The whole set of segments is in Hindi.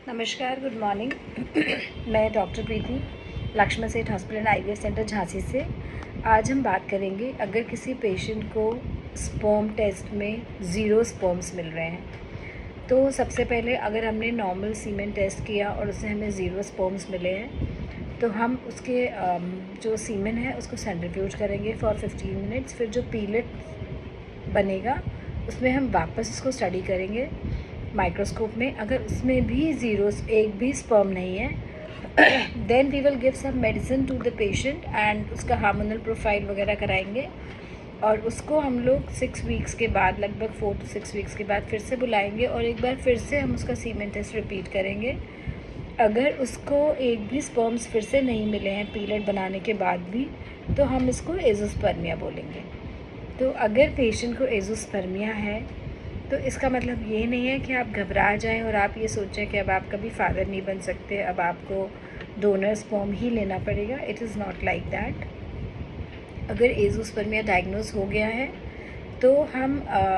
नमस्कार, गुड मॉर्निंग। मैं doctor Preeti, Laxman Seth hospital and IVF centre Jhansi से। आज हम बात करेंगे अगर किसी पेशेंट को स्पर्म टेस्ट में 0 स्पर्म्स मिल रहे हैं तो सबसे पहले अगर हमने नॉर्मल सीमेन टेस्ट किया और उससे हमें 0 स्पर्म्स मिले हैं तो हम उसके जो सीमेन है उसको सेंट्रीफ्यूज करेंगे फॉर 15 मिनट्स। फिर जो पीलेट बनेगा उसमें हम वापस इसको स्टडी करेंगे माइक्रोस्कोप में। अगर उसमें भी एक भी स्पर्म नहीं है then we will give some medicine to the patient and उसका हार्मोनल प्रोफाइल वगैरह कराएंगे और उसको हम लोग 6 वीक्स के बाद, लगभग 4 to 6 वीक्स के बाद फिर से बुलाएंगे और एक बार फिर से हम उसका सीमेन टेस्ट रिपीट करेंगे। अगर उसको एक भी स्पर्म्स फिर से नहीं मिले हैं पीलेट बनाने के बाद भी तो हम इसको एजोस्पर्मिया बोलेंगे। तो अगर पेशेंट को एजोस्पर्मिया है तो इसका मतलब ये नहीं है कि आप घबरा जाएं और आप ये सोचें कि अब आप कभी फादर नहीं बन सकते, अब आपको डोनर स्पर्म ही लेना पड़ेगा। It is not like that. अगर एजोस्पर्मिया डायग्नोज हो गया है तो हम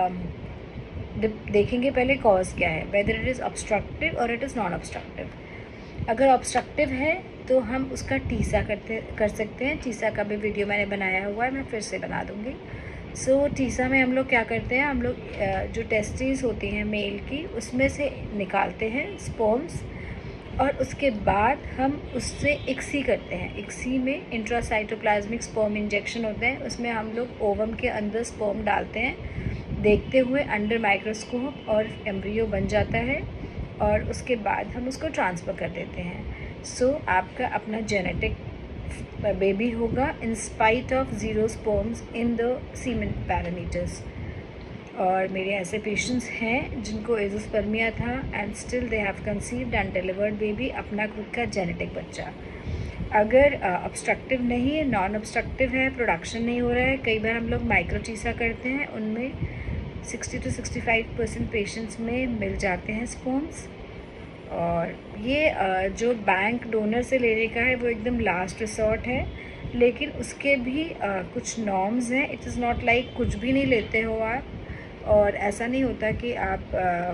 देखेंगे पहले कॉज क्या है, वेदर इट इज़ ऑब्स्ट्रक्टिव और इट इज़ नॉन ऑब्स्ट्रक्टिव। अगर ऑब्स्ट्रक्टिव है तो हम उसका टीसा कर सकते हैं। टीसा का भी वीडियो मैंने बनाया हुआ है, मैं फिर से बना दूँगी। टीसा में हम लोग क्या करते हैं, हम लोग जो टेस्टिस होती हैं मेल की उसमें से निकालते हैं स्पर्म्स और उसके बाद हम उससे इक्सी करते हैं। इक्सी में इंट्रासाइटोप्लाज्मिक स्पर्म इंजेक्शन होते हैं, उसमें हम लोग ओवम के अंदर स्पर्म डालते हैं देखते हुए अंडर माइक्रोस्कोप और एम्ब्रियो बन जाता है और उसके बाद हम उसको ट्रांसफ़र कर देते हैं। आपका अपना जेनेटिक बेबी होगा in spite of 0 sperms in the semen parameters. और मेरे ऐसे पेशेंट्स हैं जिनको एजोस्पर्मिया था and still they have conceived and delivered baby, अपना खुद का जेनेटिक बच्चा। अगर ऑब्स्ट्रक्टिव नहीं है, नॉन ऑब्स्ट्रक्टिव है, प्रोडक्शन नहीं हो रहा है, कई बार हम लोग माइक्रोटीसा करते हैं, उनमें 60 to 65% पेशेंट्स में मिल जाते हैं स्पर्म्स। और ये जो बैंक डोनर से लेने का है वो एकदम लास्ट रिसोर्ट है, लेकिन उसके भी कुछ नॉर्म्स हैं। इट इज़ नॉट लाइक कुछ भी नहीं लेते हो आप, और ऐसा नहीं होता कि आप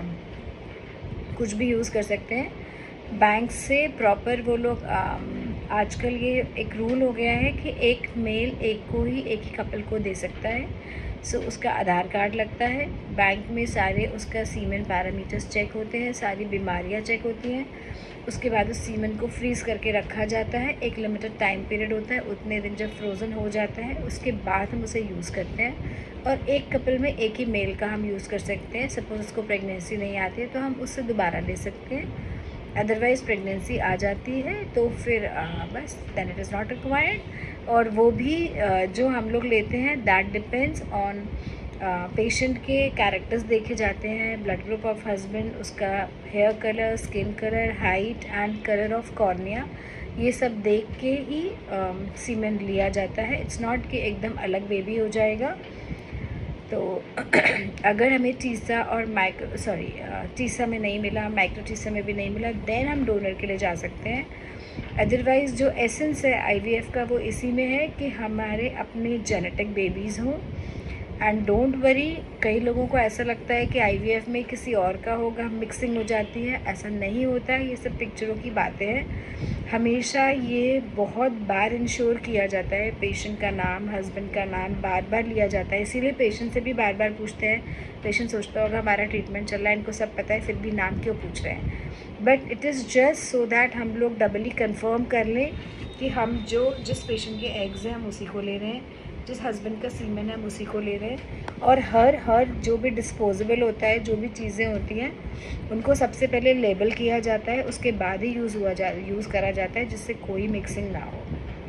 कुछ भी यूज़ कर सकते हैं। बैंक से प्रॉपर वो लोग आजकल ये एक रूल हो गया है कि एक मेल एक ही कपल को दे सकता है। उसका आधार कार्ड लगता है, बैंक में सारे उसका सीमेन पैरामीटर्स चेक होते हैं, सारी बीमारियां चेक होती हैं। उसके बाद उस सीमेन को फ्रीज़ करके रखा जाता है, एक लिमिटेड टाइम पीरियड होता है, उतने दिन जब फ्रोज़न हो जाता है उसके बाद हम उसे यूज़ करते हैं। और एक कपल में एक ही मेल का हम यूज़ कर सकते हैं। सपोज़ उसको प्रेगनेंसी नहीं आती है तो हम उससे दोबारा ले सकते हैं, अदरवाइज़ प्रेगनेंसी आ जाती है तो फिर बस then it is not required. और वो भी जो हम लोग लेते हैं दैट डिपेंड्स ऑन पेशेंट के कैरेक्टर्स देखे जाते हैं, ब्लड ग्रुप ऑफ हस्बैंड, उसका hair colour, skin colour, height and colour of cornea, ये सब देख के ही सीमेन लिया जाता है। इट्स नॉट कि एकदम अलग बेबी हो जाएगा। तो अगर हमें टीसा और टीसा में नहीं मिला, माइक्रो टीसा में भी नहीं मिला, देन हम डोनर के लिए जा सकते हैं। अदरवाइज़ जो एसेंस है आईवीएफ का वो इसी में है कि हमारे अपने जेनेटिक बेबीज़ हों। एंड डोंट वरी, कई लोगों को ऐसा लगता है कि आईवीएफ में किसी और का होगा, मिक्सिंग हो जाती है, ऐसा नहीं होता है। ये सब पिक्चरों की बातें हैं। हमेशा ये बहुत बार इंश्योर किया जाता है, पेशेंट का नाम, हस्बैंड का नाम बार बार लिया जाता है, इसीलिए पेशेंट से भी बार बार पूछते हैं। पेशेंट सोचता होगा हमारा ट्रीटमेंट चल रहा है, इनको सब पता है, फिर भी नाम क्यों पूछ रहे हैं। But it is just so that हम लोग डबली कंफर्म कर लें कि हम जिस पेशेंट के एग्स हैं हम उसी को ले रहे हैं, जिस हस्बैंड का सीमेन है हम उसी को ले रहे हैं। और हर जो भी डिस्पोजेबल होता है, जो भी चीज़ें होती हैं उनको सबसे पहले लेबल किया जाता है, उसके बाद ही यूज़ करा जाता है, जिससे कोई मिक्सिंग ना हो।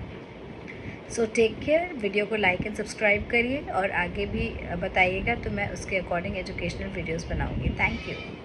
So take care. वीडियो को लाइक एंड सब्सक्राइब करिए और आगे भी बताइएगा तो मैं उसके अकॉर्डिंग एजुकेशनल वीडियोज़ बनाऊँगी। Thank you.